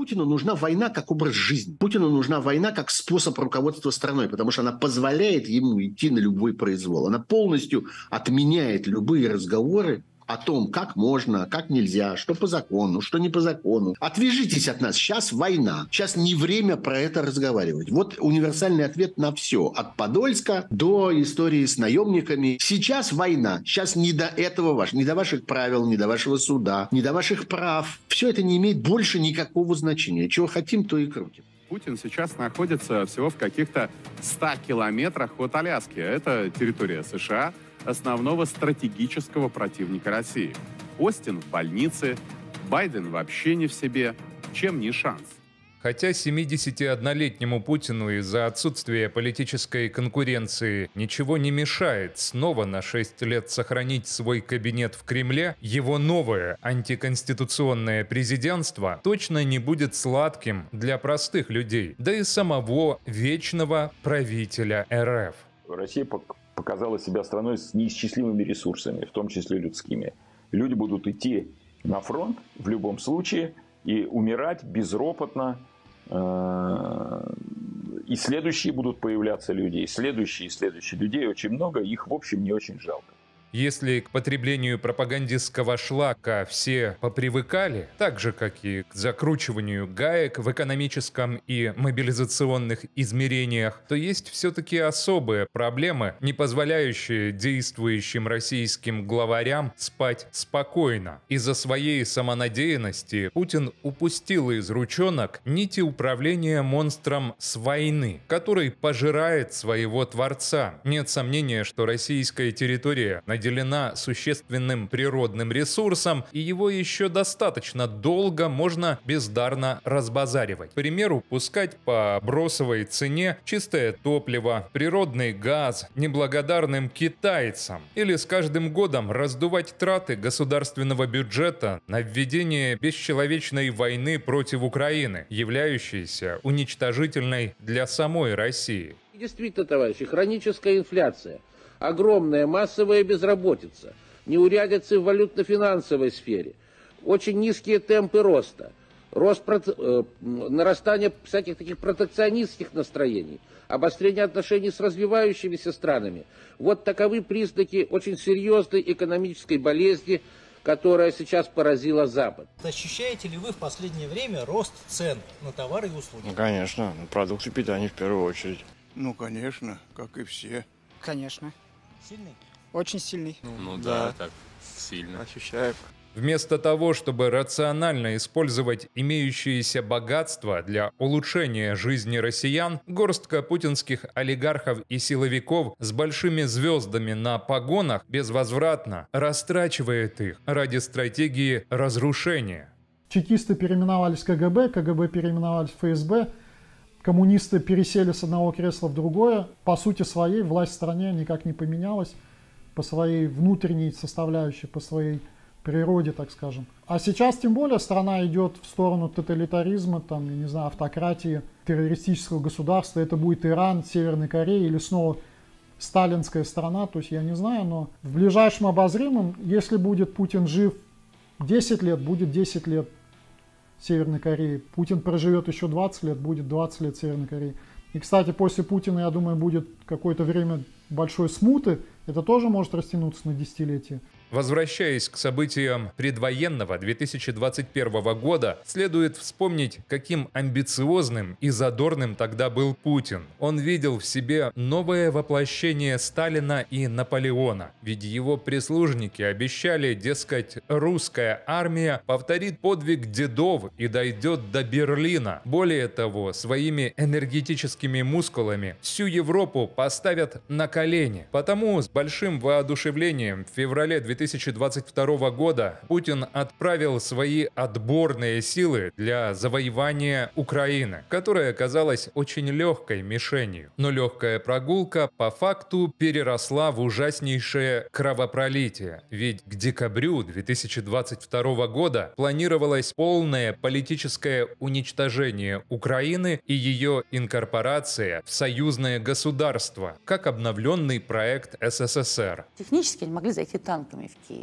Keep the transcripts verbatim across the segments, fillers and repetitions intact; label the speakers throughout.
Speaker 1: Путину нужна война как образ жизни. Путину нужна война как способ руководства страной, потому что она позволяет ему идти на любой произвол. Она полностью отменяет любые разговоры о том, как можно, как нельзя, что по закону, что не по закону. Отвяжитесь от нас, сейчас война. Сейчас не время про это разговаривать. Вот универсальный ответ на все. От Подольска до истории с наемниками. Сейчас война. Сейчас не до этого ваш, не до ваших правил, не до вашего суда, не до ваших прав. Все это не имеет больше никакого значения. Чего хотим, то и крутим.
Speaker 2: Путин сейчас находится всего в каких-то ста километрах от Аляски. Это территория США, основного стратегического противника России. Остин в больнице, Байден вообще не в себе. Чем не шанс?
Speaker 3: Хотя семидесятиоднолетнему Путину из-за отсутствия политической конкуренции ничего не мешает снова на шесть лет сохранить свой кабинет в Кремле, его новое антиконституционное президентство точно не будет сладким для простых людей, да и самого вечного правителя эр эф.
Speaker 4: Россия показала себя страной с неисчислимыми ресурсами, в том числе людскими. Люди будут идти на фронт в любом случае и умирать безропотно. И следующие будут появляться люди, и следующие, и следующие. Людей очень много, их, в общем, не очень жалко.
Speaker 3: Если к потреблению пропагандистского шлака все попривыкали, так же, как и к закручиванию гаек в экономическом и мобилизационных измерениях, то есть все-таки особые проблемы, не позволяющие действующим российским главарям спать спокойно. Из-за своей самонадеянности Путин упустил из ручонок нити управления монстром с войны, который пожирает своего творца. Нет сомнения, что российская территория наделена существенным природным ресурсом, и его еще достаточно долго можно бездарно разбазаривать. К примеру, пускать по бросовой цене чистое топливо, природный газ неблагодарным китайцам, или с каждым годом раздувать траты государственного бюджета на введение бесчеловечной войны против Украины, являющейся уничтожительной для самой России.
Speaker 5: Действительно, товарищи, хроническая инфляция, огромная массовая безработица, неурядицы в валютно-финансовой сфере, очень низкие темпы роста, рост, э, нарастание всяких таких протекционистских настроений, обострение отношений с развивающимися странами. Вот таковы признаки очень серьезной экономической болезни, которая сейчас поразила Запад.
Speaker 6: Ощущаете ли вы в последнее время рост цен на товары и услуги?
Speaker 7: Ну, конечно, на продукты питания в первую очередь.
Speaker 8: Ну, конечно, как и все.
Speaker 9: Конечно.
Speaker 6: Сильный?
Speaker 9: Очень сильный.
Speaker 10: Ну, ну
Speaker 7: да.
Speaker 10: да, так сильно.
Speaker 7: Ощущаю.
Speaker 3: Вместо того, чтобы рационально использовать имеющиеся богатства для улучшения жизни россиян, горстка путинских олигархов и силовиков с большими звездами на погонах безвозвратно растрачивает их ради стратегии разрушения.
Speaker 11: Чекисты переименовались в ка гэ бэ, ка гэ бэ переименовались в эф эс бэ, коммунисты пересели с одного кресла в другое. По сути своей власть в стране никак не поменялась по своей внутренней составляющей, по своей природе, так скажем. А сейчас, тем более, страна идет в сторону тоталитаризма, там, я не знаю, автократии, террористического государства. Это будет Иран, Северная Корея или снова сталинская страна. То есть я не знаю, но в ближайшем обозримом, если будет Путин жив десять лет, будет десять лет Северной Кореи. Путин проживет еще двадцать лет, будет двадцать лет Северной Кореи. И, кстати, после Путина, я думаю, будет какое-то время большой смуты. Это тоже может растянуться на десятилетия.
Speaker 3: Возвращаясь к событиям предвоенного две тысячи двадцать первого года, следует вспомнить, каким амбициозным и задорным тогда был Путин. Он видел в себе новое воплощение Сталина и Наполеона. Ведь его прислужники обещали, дескать, русская армия повторит подвиг дедов и дойдет до Берлина. Более того, своими энергетическими мускулами всю Европу поставят на колени. Потому с большим воодушевлением в феврале две тысячи двадцать второго года Путин отправил свои отборные силы для завоевания Украины, которая оказалась очень легкой мишенью. Но легкая прогулка по факту переросла в ужаснейшее кровопролитие. Ведь к декабрю две тысячи двадцать второго года планировалось полное политическое уничтожение Украины и ее инкорпорация в союзное государство, как обновленный проект эс эс эс эр.
Speaker 12: Технически они могли зайти танками в Киев.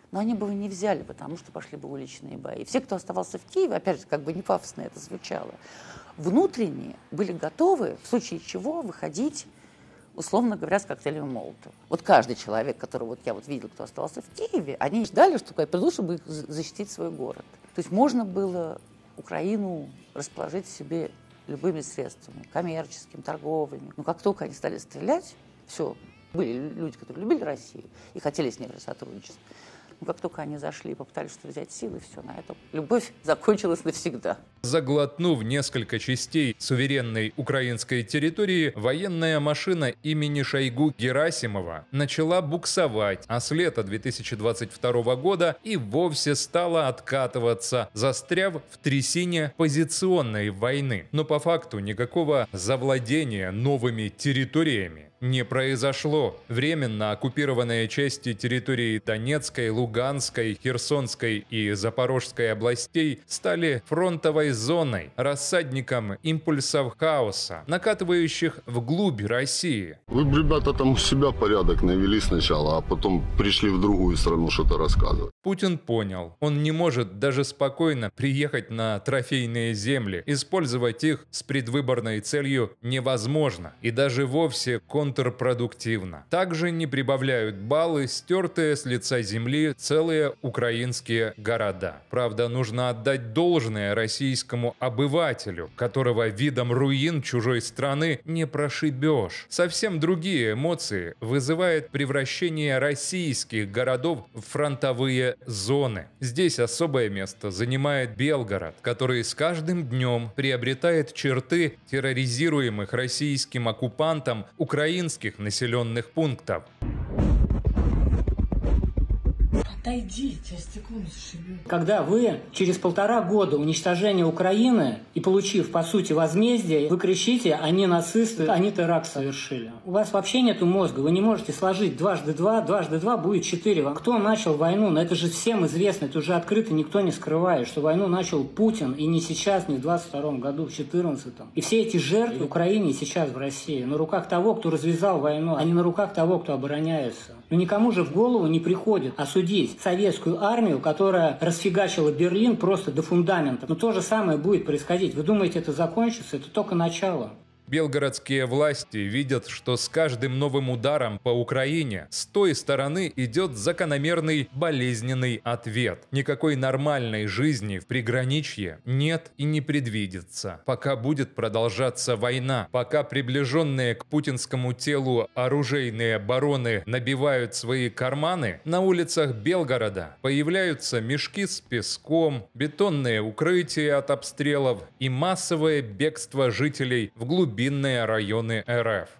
Speaker 9: но они бы его не взяли, потому что пошли бы уличные бои. Все, кто оставался в Киеве, опять же, как бы не пафосно это звучало, внутренне были готовы, в случае чего, выходить, условно говоря, с коктейлями Молотова. Вот каждый человек, которого вот я вот видела, кто оставался в Киеве, они ждали, что я приду, чтобы защитить свой город. То есть можно было Украину расположить себе любыми средствами, коммерческими, торговыми. Но как только они стали стрелять, все, были люди, которые любили Россию и хотели с ней сотрудничать. Но как только они зашли и попытались что-то взять силы, все, на этом любовь закончилась навсегда.
Speaker 3: Заглотнув несколько частей суверенной украинской территории, военная машина имени Шойгу Герасимова начала буксовать, а с лета две тысячи двадцать второго года и вовсе стала откатываться, застряв в трясине позиционной войны. Но по факту никакого завладения новыми территориями не произошло. Временно оккупированные части территории Донецкой, Луганской, Херсонской и Запорожской областей стали фронтовой зоной, рассадником импульсов хаоса, накатывающих вглубь России.
Speaker 10: Вы, ребята, там у себя порядок навели сначала, а потом пришли в другую страну что-то рассказывать.
Speaker 3: Путин понял, он не может даже спокойно приехать на трофейные земли. Использовать их с предвыборной целью невозможно и даже вовсе контрпродуктивно. Также не прибавляют баллы стертые с лица земли целые украинские города. Правда, нужно отдать должное российскому обывателю, которого видом руин чужой страны не прошибешь. Совсем другие эмоции вызывает превращение российских городов в фронтовые зоны. Здесь особое место занимает Белгород, который с каждым днем приобретает черты терроризируемых российским оккупантом украинских населенных пунктов.
Speaker 12: Отойдите, стекло зашибет. Когда вы через полтора года уничтожения Украины и получив, по сути, возмездие, вы кричите, они нацисты, они теракт совершили. У вас вообще нету мозга, вы не можете сложить дважды два, дважды два будет четыре. Кто начал войну? Но это же всем известно, это уже открыто, никто не скрывает, что войну начал Путин, и не сейчас, не в двадцать втором году, в четырнадцатом. И все эти жертвы в Украине и сейчас в России на руках того, кто развязал войну, а не на руках того, кто обороняется. Но никому же в голову не приходит осудить советскую армию, которая расфигачила Берлин просто до фундамента. Но то же самое будет происходить. Вы думаете, это закончится? Это только начало.
Speaker 3: Белгородские власти видят, что с каждым новым ударом по Украине с той стороны идет закономерный болезненный ответ. Никакой нормальной жизни в приграничье нет и не предвидится, пока будет продолжаться война, пока приближенные к путинскому телу оружейные бароны набивают свои карманы, на улицах Белгорода появляются мешки с песком, бетонные укрытия от обстрелов и массовое бегство жителей вглубь глубинные районы эр эф.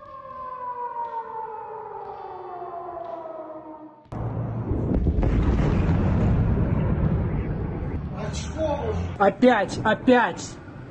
Speaker 12: Опять, опять!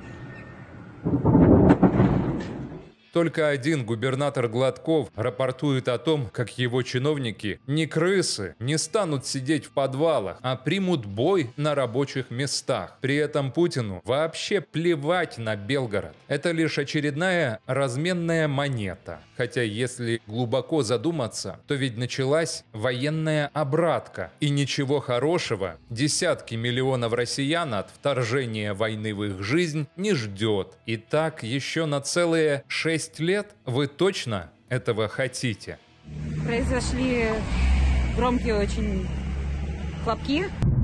Speaker 3: Только один губернатор Гладков рапортует о том, как его чиновники, не крысы, не станут сидеть в подвалах, а примут бой на рабочих местах. При этом Путину вообще плевать на Белгород. Это лишь очередная разменная монета. Хотя если глубоко задуматься, то ведь началась военная обратка. И ничего хорошего десятки миллионов россиян от вторжения войны в их жизнь не ждет. И так еще на целые шесть лет? Вы точно этого хотите?
Speaker 13: Произошли громкие очень хлопки.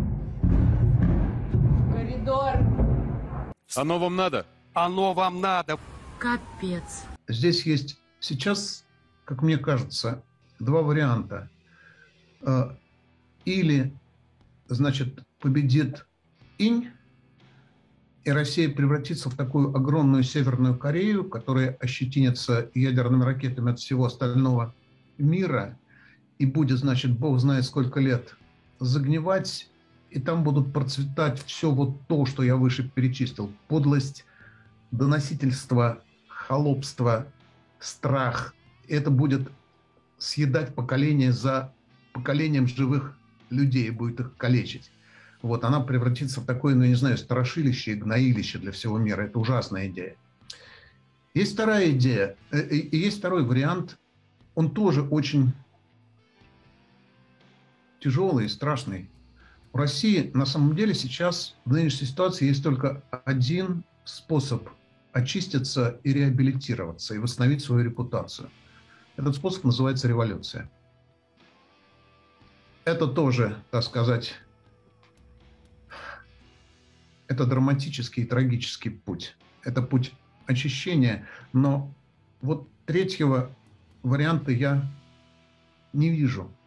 Speaker 14: Коридор.
Speaker 2: Оно вам надо?
Speaker 14: Оно вам надо.
Speaker 13: Капец.
Speaker 15: Здесь есть сейчас, как мне кажется, два варианта. Или, значит, победит инь, и Россия превратится в такую огромную Северную Корею, которая ощетинится ядерными ракетами от всего остального мира и будет, значит, бог знает сколько лет загнивать, и там будут процветать все вот то, что я выше перечислил. Подлость, доносительство, холопство, страх. Это будет съедать поколение за поколением живых людей, будет их калечить. Вот, она превратится в такое, ну, я не знаю, страшилище и гноилище для всего мира. Это ужасная идея. Есть вторая идея, и есть второй вариант. Он тоже очень тяжелый и страшный. У России на самом деле сейчас в нынешней ситуации есть только один способ очиститься и реабилитироваться, и восстановить свою репутацию. Этот способ называется революция. Это тоже, так сказать, это драматический и трагический путь. Это путь очищения, но вот третьего варианта я не вижу.